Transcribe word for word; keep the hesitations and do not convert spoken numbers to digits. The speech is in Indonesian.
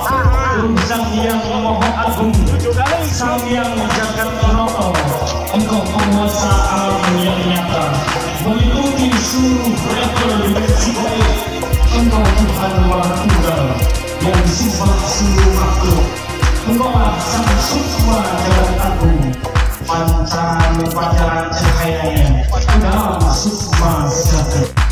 Sang yang moho agung, sang yang jagat rata, engkau penguasa alam yang nyata, meliputi seluruh level dimensi gaib. Engkau Tuhan Maha Tunggal yang sembah seluruh makhluk. Engkaulah sang sukma jagat agung, pancaran pancaran cahayanya dalam sukma jagat.